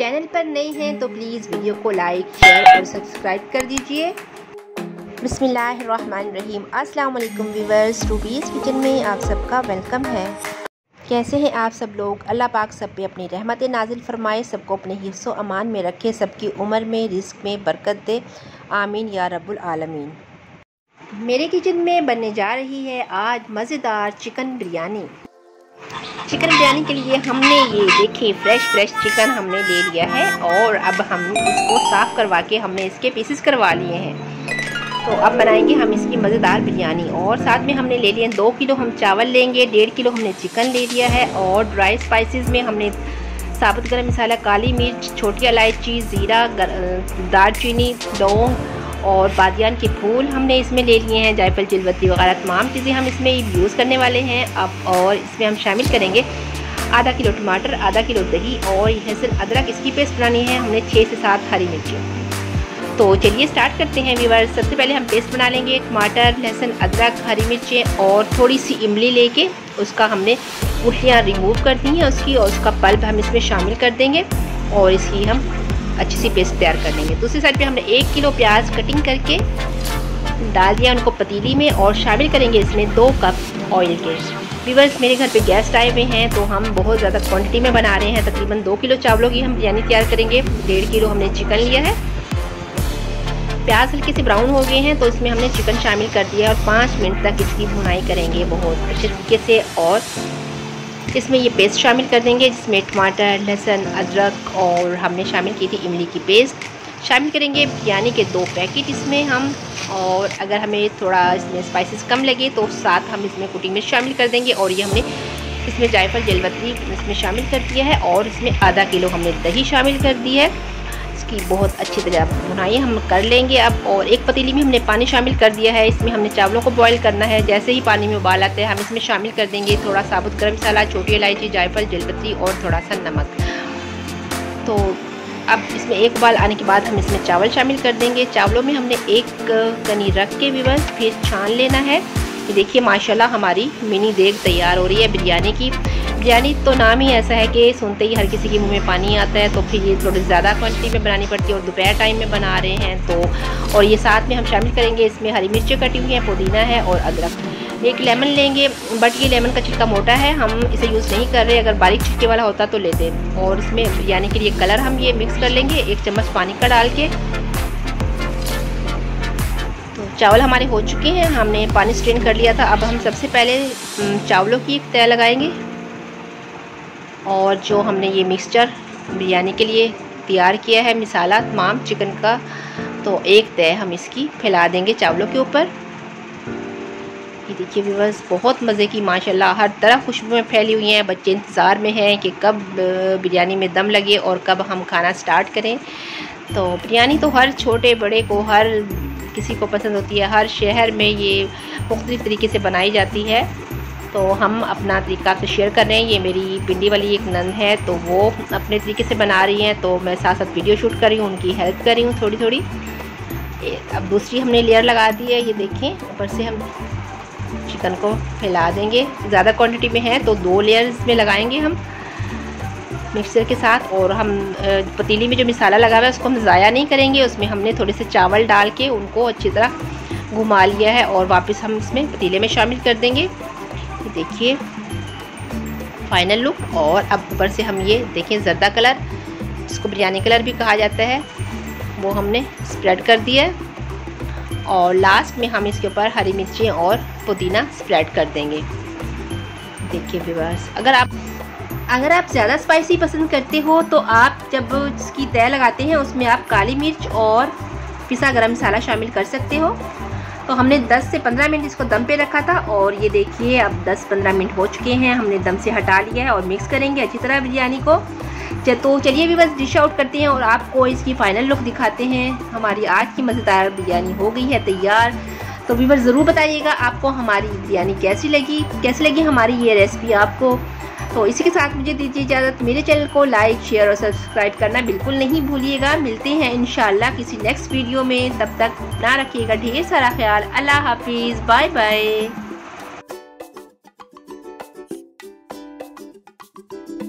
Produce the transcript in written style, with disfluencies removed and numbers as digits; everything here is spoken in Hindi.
चैनल पर नए हैं तो प्लीज़ वीडियो को लाइक, शेयर और सब्सक्राइब कर दीजिए। बिस्मिल्लाहिर्रहमानिर्रहीम। अस्सलाम वालेकुम व्यूअर्स, रूबीज़ किचन में आप सबका वेलकम है। कैसे हैं आप सब लोग? अल्लाह पाक सब पे अपनी रहमत नाजिल फरमाए, सबको अपने हिफ्ज़ व अमान में रखे, सबकी उम्र में रिस्क में बरकत दे, आमीन या रब्बुल आलमीन। मेरे किचन में बनने जा रही है आज मज़ेदार चिकन बिरयानी। चिकन बिरयानी के लिए हमने ये देखिए फ्रेश चिकन हमने ले लिया है और अब हम इसको साफ़ करवा के हमने इसके पीसेस करवा लिए हैं। तो अब बनाएंगे हम इसकी मज़ेदार बिरयानी। और साथ में हमने ले लिए 2 किलो हम चावल लेंगे, 1.5 किलो हमने चिकन ले लिया है। और ड्राई स्पाइसेस में हमने साबुत गरम मसाला, काली मिर्च, छोटी इलायची, ज़ीरा, दालचीनी, लौंग और बादियान के फूल हमने इसमें ले लिए हैं, जायफल, चिलवती वगैरह तमाम चीज़ें हम इसमें यूज़ करने वाले हैं। अब और इसमें हम शामिल करेंगे आधा किलो टमाटर, आधा किलो दही और लहसुन अदरक इसकी पेस्ट बनानी है हमने 6 से 7 हरी मिर्ची। तो चलिए स्टार्ट करते हैं व्यूअर्स। सबसे पहले हम पेस्ट बना लेंगे टमाटर, लहसुन, अदरक, हरी मिर्चें और थोड़ी सी इमली लेके उसका हमने गुठलियाँ रिमूव कर दी हैं उसकी, और उसका पल्प हम इसमें शामिल कर देंगे और इसकी हम अच्छी सी पेस्ट तैयार कर लेंगे। दूसरी साइड पे हमने 1 किलो प्याज कटिंग करके डाल दिया उनको पतीली में और शामिल करेंगे इसमें 2 कप ऑयल के। व्यूअर्स मेरे घर पे गेस्ट आए हुए हैं तो हम बहुत ज़्यादा क्वांटिटी में बना रहे हैं, तकरीबन 2 किलो चावलों की हम बिरयानी तैयार करेंगे। 1.5 किलो हमने चिकन लिया है। प्याज हल्के से ब्राउन हो गए हैं तो इसमें हमने चिकन शामिल कर दिया है और 5 मिनट तक इसकी भुनाई करेंगे बहुत अच्छे तरीके से। और इसमें ये पेस्ट शामिल कर देंगे जिसमें टमाटर, लहसुन, अदरक और हमने शामिल की थी इमली की पेस्ट शामिल करेंगे। बिरयानी के 2 पैकेट इसमें हम, और अगर हमें थोड़ा इसमें स्पाइसेस कम लगे तो साथ हम इसमें कुटी मिर्च शामिल कर देंगे। और ये हमने इसमें जायफल, जलवत्री इसमें शामिल कर दिया है और इसमें आधा किलो हमने दही शामिल कर दी है। इसकी बहुत अच्छी तरह भुनाई हम कर लेंगे अब। और एक पतीली में हमने पानी शामिल कर दिया है, इसमें हमने चावलों को बॉईल करना है। जैसे ही पानी में उबाल आते हैं हम इसमें शामिल कर देंगे थोड़ा साबुत गरम मसाला, छोटी इलायची, जायफल, जलपत्री और थोड़ा सा नमक। तो अब इसमें एक उबाल आने के बाद हम इसमें चावल शामिल कर देंगे। चावलों में हमने 1 गनी रख के भी बस फिर छान लेना है। ये देखिए माशाल्लाह हमारी मिनी देग तैयार हो रही है बिरयानी की। बिरयानी तो नाम ही ऐसा है कि सुनते ही हर किसी के मुंह में पानी आता है, तो फिर ये थोड़ी ज़्यादा क्वांटिटी में बनानी पड़ती है और दोपहर टाइम में बना रहे हैं तो। और ये साथ में हम शामिल करेंगे इसमें हरी मिर्चें कटी हुई हैं, पुदीना है और अदरक। 1 लेमन लेंगे, बट ये लेमन का छिलका मोटा है, हम इसे यूज़ नहीं कर रहे, अगर बारीक छिलके वाला होता तो लेते। और इसमें बिरयानी के लिए कलर हम ये मिक्स कर लेंगे 1 चम्मच पानी का डाल के। तो चावल हमारे हो चुके हैं, हमने पानी स्ट्रेन कर लिया था। अब हम सबसे पहले चावलों की एक तय लगाएंगे और जो हमने ये मिक्सचर बिरयानी के लिए तैयार किया है मिसाला तमाम चिकन का, तो एक तय हम इसकी फैला देंगे चावलों के ऊपर। ये देखिए व्यूअर्स बहुत मज़े की माशाल्लाह हर तरफ खुशबुएं फैली हुई हैं। बच्चे इंतज़ार में हैं कि कब बिरयानी में दम लगे और कब हम खाना स्टार्ट करें। तो बिरयानी तो हर छोटे बड़े को हर किसी को पसंद होती है, हर शहर में ये मुख्तलिफ़ तरीके से बनाई जाती है। तो हम अपना तरीका आपसे शेयर कर रहे हैं। ये मेरी पिंडी वाली एक नंद है तो वो अपने तरीके से बना रही हैं, तो मैं साथ साथ वीडियो शूट कर रही हूँ, उनकी हेल्प कर रही हूँ थोड़ी थोड़ी। अब दूसरी हमने लेयर लगा दी है, ये देखें ऊपर से हम चिकन को फैला देंगे। ज़्यादा क्वांटिटी में है तो 2 लेयर्स में लगाएंगे हम मिक्सर के साथ। और हम पतीली में जो मसाला लगा हुआ है उसको हम ज़ाया नहीं करेंगे, उसमें हमने थोड़े से चावल डाल के उनको अच्छी तरह घुमा लिया है और वापस हम इसमें पतीले में शामिल कर देंगे। ये देखिए फाइनल लुक। और अब ऊपर से हम ये देखें जर्दा कलर, जिसको बिरयानी कलर भी कहा जाता है, वो हमने स्प्रेड कर दिया है। और लास्ट में हम इसके ऊपर हरी मिर्चें और पुदीना स्प्रेड कर देंगे। देखिए व्यूअर्स अगर आप ज़्यादा स्पाइसी पसंद करते हो तो आप जब इसकी तय लगाते हैं उसमें आप काली मिर्च और पिसा गरम मसाला शामिल कर सकते हो। तो हमने 10 से 15 मिनट इसको दम पे रखा था और ये देखिए अब 10-15 मिनट हो चुके हैं, हमने दम से हटा लिया है और मिक्स करेंगे अच्छी तरह बिरयानी को। तो चलिए भी बस डिश आउट करते हैं और आपको इसकी फ़ाइनल लुक दिखाते हैं। हमारी आज की मज़ेदार बिरयानी हो गई है तैयार। तो व्यूअर्स ज़रूर बताइएगा आपको हमारी बिरयानी कैसी लगी हमारी ये रेसिपी आपको। तो इसी के साथ मुझे दीजिए इजाज़त। मेरे चैनल को लाइक, शेयर और सब्सक्राइब करना बिल्कुल नहीं भूलिएगा। मिलते हैं इंशाल्लाह किसी नेक्स्ट वीडियो में, तब तक ना रखिएगा ढेर सारा ख्याल। अल्लाह हाफिज़, बाय बाय।